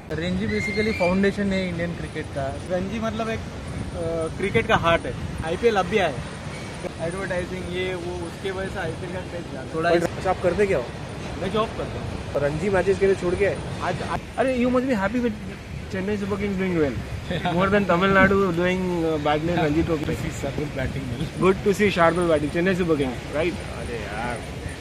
Ranji basically foundation है Indian cricket का। रणजी मतलब एक क्रिकेट का हार्ट है। आईपीएल अब भी आया है, एडवर्टाइजिंग ये वो, उसके वजह से आईपीएल का क्रेज ज्यादा थोड़ा। अच्छा, आप करते क्या हो? मैं जॉब करता हूँ। रणजी मैचेस के लिए छोड़ के आज अरे you must be happy with Chennai super kings doing well more than Tamil Nadu doing badly in Ranji trophy. Good to see Shardul batting Chennai super kings, right? अरे यार,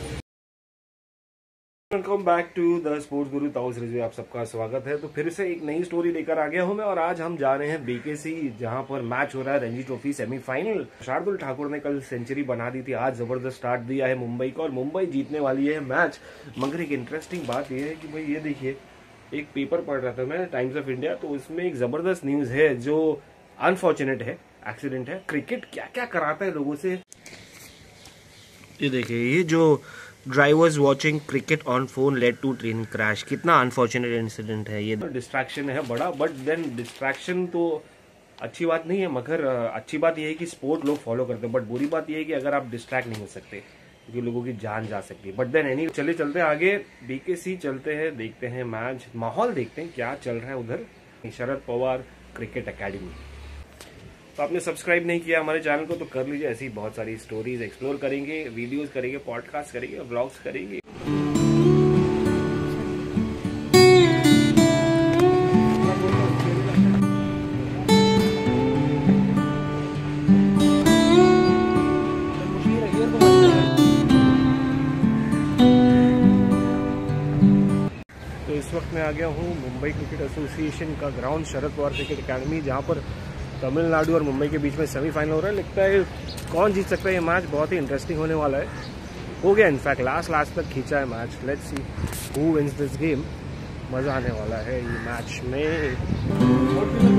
welcome back to the sports guru Taus Rizvi, आप सबका स्वागत है। तो फिर से एक नई स्टोरी लेकर आ गया हूं मैं, और आज हम जा रहे हैं बीकेसी, जहां पर मैच हो रहा है रणजी ट्रॉफी सेमीफाइनल। शार्दुल ठाकुर ने कल सेंचुरी बना दी थी, आज जबरदस्त स्टार्ट दिया है मुंबई को और मुंबई जीतने वाली है मैच। मगर एक इंटरेस्टिंग बात यह है कि भाई ये देखिए, एक पेपर पढ़ रहा था मैं, टाइम्स ऑफ इंडिया, तो उसमें एक जबरदस्त न्यूज है जो अनफॉर्चुनेट है, एक्सीडेंट है। क्रिकेट क्या क्या कराता है लोगों से। ये देखिए, ये जो drivers watching cricket on phone led to train crash, कितना अनफॉर्चुनेट इंसिडेंट है। ये डिस्ट्रैक्शन है बड़ा, बट देन डिस्ट्रैक्शन तो अच्छी बात नहीं है, मगर अच्छी बात यह है कि स्पोर्ट लोग फॉलो करते हैं। बट बुरी बात यह है कि अगर आप डिस्ट्रैक्ट नहीं हो सकते क्योंकि लोगों की जान जा सकती है। बट देन एनी, चलते हैं आगे, बीकेसी चलते हैं, देखते हैं मैच, माहौल देखते हैं क्या चल रहा है उधर। Sharad Pawar cricket academy. तो आपने सब्सक्राइब नहीं किया हमारे चैनल को तो कर लीजिए, ऐसी बहुत सारी स्टोरीज एक्सप्लोर करेंगे, वीडियोस करेंगे, पॉडकास्ट करेंगे, व्लॉग्स करेंगे। तो इस वक्त मैं आ गया हूँ मुंबई क्रिकेट एसोसिएशन का ground, Sharad Pawar cricket academy, जहाँ पर तमिलनाडु और मुंबई के बीच में सेमीफाइनल हो रहा है। लगता है कौन जीत सकता है ये मैच, बहुत ही इंटरेस्टिंग होने वाला है। हो गया इनफैक्ट, लास्ट तक खींचा है match. Let's see who wins this game. मजा आने वाला है ये मैच में।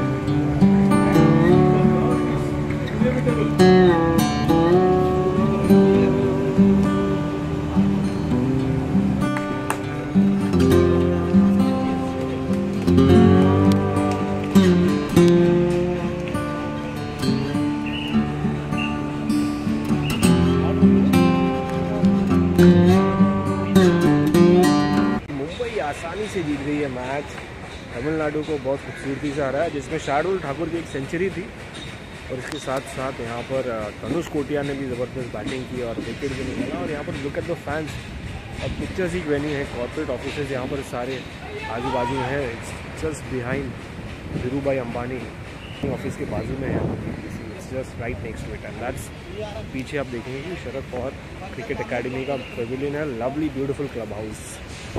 आसानी से जीत गई है मैच। तमिलनाडु को बहुत खूबसूरती से आ रहा है, जिसमें शार्दुल ठाकुर की एक सेंचुरी थी और इसके साथ साथ यहाँ पर तनुष कोटिया ने भी ज़बरदस्त बैटिंग की और विकेट भी निकाला। और यहाँ पर लुक एट द फैंस, और पिक्चर्स ही वेन्यू है, कॉर्पोरेट ऑफिसेज यहाँ पर सारे आजू बाजू हैं। Just behind Dhirubhai Ambani office के बाजू में है, just right next to it. And that's, पीछे आप देखेंगे कि शरद पवार क्रिकेट एकेडमी का पेविलियन है, लवली ब्यूटीफुल क्लब हाउस।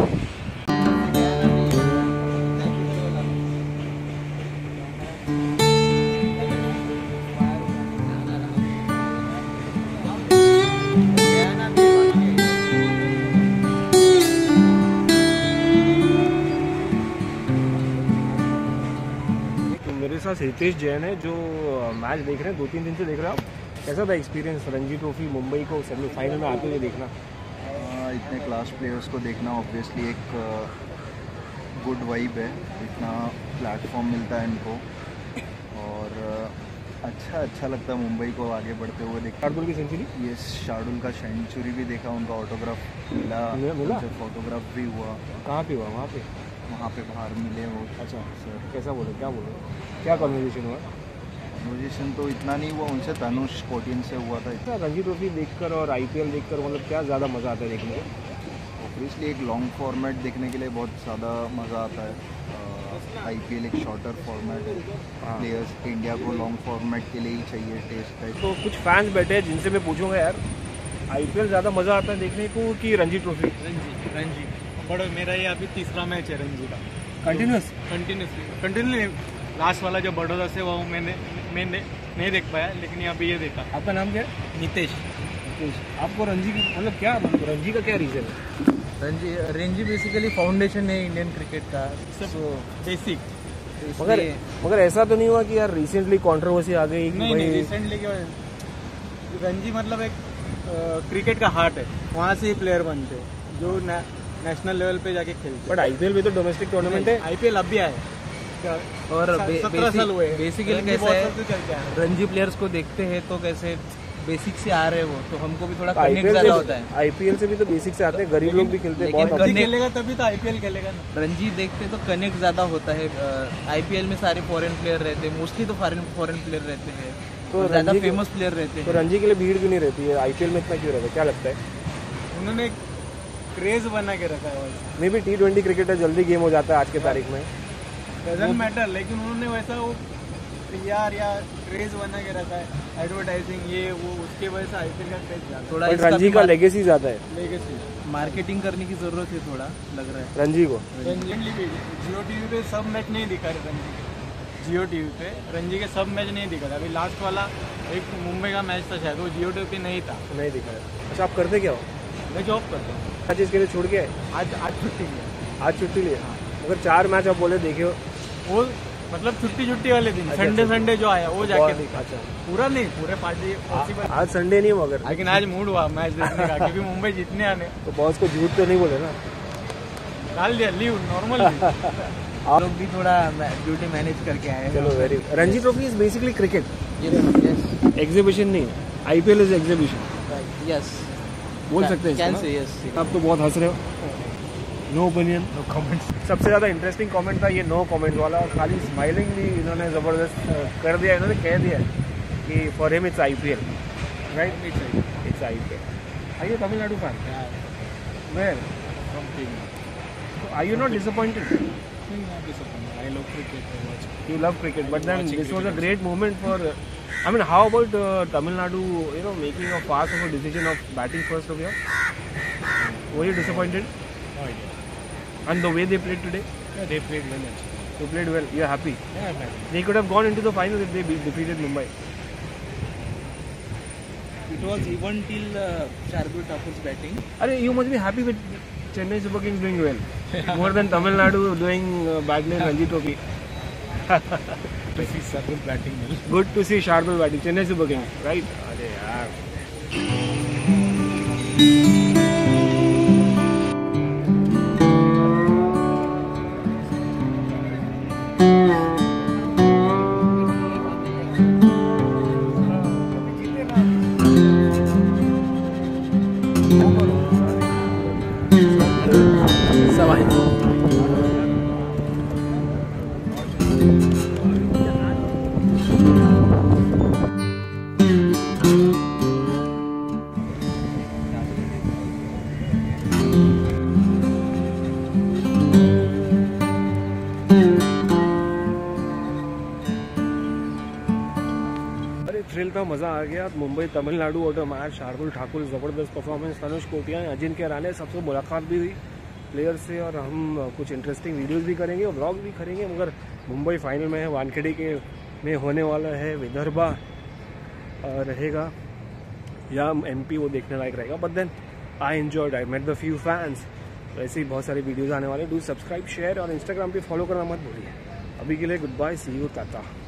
मेरे साथ हितेश जैन है जो मैच देख रहे हैं, 2-3 दिन से देख रहे हैं आप। कैसा था एक्सपीरियंस रणजी ट्रॉफी मुंबई को सेमीफाइनल में आते हुए देखना? इतने क्लास प्लेयर्स को देखना ऑब्वियसली एक गुड वाइब है, इतना प्लेटफॉर्म मिलता है इनको, और अच्छा लगता है मुंबई को आगे बढ़ते हुए देखा। शार्दुल की सेंचुरी, ये शार्दुल का सेंचुरी भी देखा, उनका ऑटोग्राफ मिला? फोटोग्राफ भी हुआ। कहाँ पे हुआ? वहाँ पे बाहर मिले वो। अच्छा सर, कैसा बोले, क्या कन्वर्सेशन हुआ? कन्वर्सेशन तो इतना नहीं हुआ उनसे, तनुष कोटियन से हुआ था। इतना रणजी ट्रॉफी देखकर और आईपीएल देखकर मतलब क्या ज़्यादा मज़ा आता है देखने को? ऑब्वियसली एक लॉन्ग फॉर्मेट देखने के लिए बहुत ज़्यादा मज़ा आता है। आईपीएल एक शॉर्टर फॉर्मेट है, प्लेयर्स इंडिया को लॉन्ग फॉर्मेट के लिए ही चाहिए टेस्ट टाइप। तो कुछ फैंस बैठे हैं जिनसे मैं पूछूंगा, यार आईपीएल ज़्यादा मज़ा आता है देखने को कि रणजी ट्रॉफी? रणजी बड़ा, मेरा ये अभी तीसरा मैच है रणजी का। कंटिन्यूसली लास्ट वाला जो बड़ौदा से वो मैंने नहीं देख पाया, लेकिन अभी ये देखा। आपका नाम क्या है? नितेश। आपको रणजी की मतलब क्या, रणजी का क्या रीज़न है? रणजी बेसिकली फाउंडेशन है इंडियन क्रिकेट का, सब बेसिक। मगर ऐसा तो नहीं हुआ कि यार रिसेंटली कंट्रोवर्सी आ गई? नहीं, रिसेंटली क्या, रणजी मतलब एक क्रिकेट का हार्ट है, वहाँ से ही प्लेयर बनते हैं जो नेशनल लेवल पे जाके खेलते। बट आईपीएल भी तो डोमेस्टिक टूर्नामेंट है। आईपीएल अब भी आया और 17 साल हुए। बेसिकली कैसे है, रणजी प्लेयर्स को देखते हैं तो कैसे बेसिक से आ रहे हैं वो, तो हमको भी थोड़ा तो कनेक्ट ज्यादा होता है। आईपीएल से भी तो बेसिक से आते हैं, गरीब लोग भी खेलते हैं लेकिन बहुत। रणजी connect- खेलेगा तभी तो आईपीएल खेलेगा ना। रणजी देखते तो कनेक्ट ज्यादा होता है। आईपीएल में सारे फॉरेन प्लेयर रहते हैं, मोस्टली तो फॉरेन प्लेयर रहते हैं, तो तो ज्यादा रणजी के- फेमस प्लेयर रहते तो हैं। रणजी के लिए भीड़ क्यों नहीं रहती है, आईपीएल में इतना क्यों रहता है, क्या लगता है? उन्होंने एक क्रेज बना के रखा है वैसा। मे बी T20 क्रिकेट है, जल्दी गेम हो जाता है आज के तारीख में। डजंट मैटर, लेकिन उन्होंने वैसा वो PR या क्रेज बना के रखा है, एडवर्टाइजिंग ये वो, उसके वजह से आईपीएल का क्रेज ज्यादा थोड़ा बट इसका रणजी भी का लेगेसी ज्यादा है, लेगेसी। मार्केटिंग करने की जरूरत है, थोड़ा लग रहा है। रणजी को। रणजी भी जियो टीवी पे सब मैच नहीं दिखा रहे रणजी के। जियो टीवी पे रणजी के सब मैच नहीं दिखा रहे। अभी लास्ट वाला एक मुंबई का मैच था शायद, वो जियो टीवी पे नहीं था। नहीं दिखा है। अच्छा, आप करते क्या हो? मैं जॉब करता हूँ। आज इसके लिए छोड़ के आए? आज छुट्टी है। आज छुट्टी लिए? मगर 4 मैच आप बोले देखे हो? वो मतलब छुट्टी वाले दिन, अच्छा, संडे जो आया वो जाके बहुत- देखा। अच्छा, पूरा नहीं, पूरे पार्टी पॉसिबल। आज संडे नहीं मगर, लेकिन आज मूड हुआ मैच देखने का, क्योंकि मुंबई जीतने आने। तो बॉस को झूठ तो नहीं बोले ना? डाल दिया लीव, नॉर्मल लीव। आप लोग भी थोड़ा ड्यूटी मैनेज करके आए हैं। चलो very. Ranji trophy is basically cricket, yes exhibition नहीं है। आईपीएल इज एग्जीबिशन, यस बोल सकते हैं कैन इसको से ना? यस। आप तो बहुत हंस रहे हो। No opinion, no comment. सबसे ज्यादा इंटरेस्टिंग कमेंट था ये नो कमेंट वाला, और खाली स्माइलिंग भी इन्होंने जबरदस्त कर दिया। इन्होंने कह दिया कि for him it's IPL, right? It's IPL. Are you Tamil Nadu fan? Where? Are you not disappointed? I love cricket. You love cricket, but then this was a great moment for. I mean, how about Tamil Nadu? Making a fast of a decision of batting first of year. Were you disappointed? No idea. And the way they played today, Yeah, they played well actually. they played well. You're happy. Yeah, I'm happy. They could have gone into the final if they defeated Mumbai. It was even till Shardul Thakur's batting. Arey, you must be happy with Chennai Super Kings doing well, more than Tamil Nadu doing badly in Ranji Trophy. To see Shardul batting well. Good to see Shardul batting, Chennai Super Kings, right? Arey yaar. Thrill था, मज़ा आ गया। मुंबई तमिलनाडु और match, Shardul Thakur ज़बरदस्त performance, Tanush Kotia, Ajinkya Rahane, सबसे मुलाकात भी हुई player से, और हम कुछ इंटरेस्टिंग वीडियोस भी करेंगे और व्लॉग भी करेंगे। मगर मुंबई फाइनल में है, वानखेड़े के में होने वाला है, विदर्भा रहेगा या MP, वो देखने लायक रहेगा। But then I enjoyed, I met the few fans. तो ऐसे ही बहुत सारे वीडियोज़ आने वाले। डू सब्सक्राइब, शेयर और इंस्टाग्राम पे फॉलो करना मत भूलिए। अभी के लिए good bye, see you, Tata.